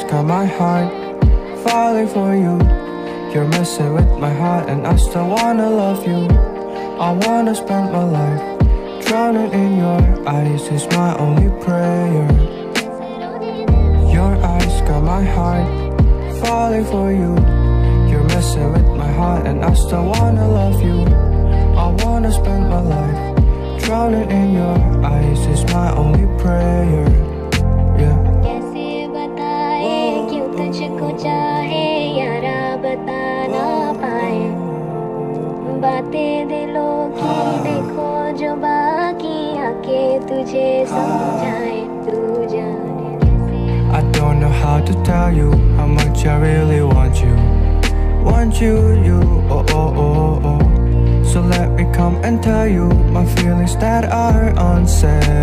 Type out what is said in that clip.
got my heart falling for you. You're messing with my heart and I still wanna love you. I wanna spend my life drowning in your eyes is my only prayer. Your eyes got my heart falling for you. You're messing with my heart and I still wanna love you. I wanna spend my life drowning in your eyes is my only prayer. Yeah. कैसे बताए क्यों तुझको चाहे यारा बता ना पाए बातें दिलों की देखो जो बाकी आके तुझे समझाए तू जाने कैसे I don't know how to tell you how much I really want you. Want you, oh oh oh oh. So let me come and tell you my feelings that are unsaid.